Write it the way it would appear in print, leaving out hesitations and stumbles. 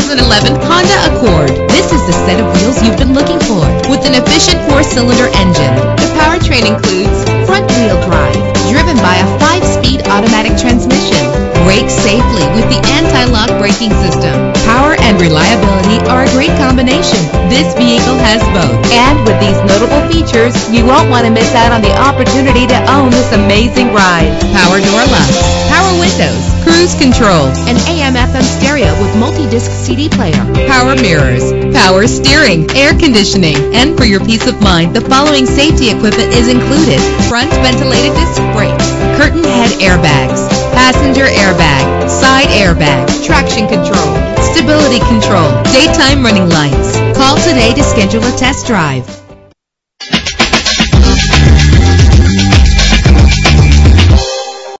2011 Honda Accord. This is the set of wheels you've been looking for, with an efficient 4-cylinder engine. The powertrain includes front-wheel drive, driven by a 5-speed automatic transmission. Brake safely with the anti-lock braking system. Power and reliability are a great combination. This vehicle has both. And with these notable features, you won't want to miss out on the opportunity to own this amazing ride. Power door locks, power windows, cruise control, an AM/FM stereo with multi-disc CD player, power mirrors, power steering, air conditioning. And for your peace of mind, the following safety equipment is included: front ventilated disc brakes, curtain head airbags, passenger airbag, side airbag, traction control, stability control, daytime running lights. Call today to schedule a test drive.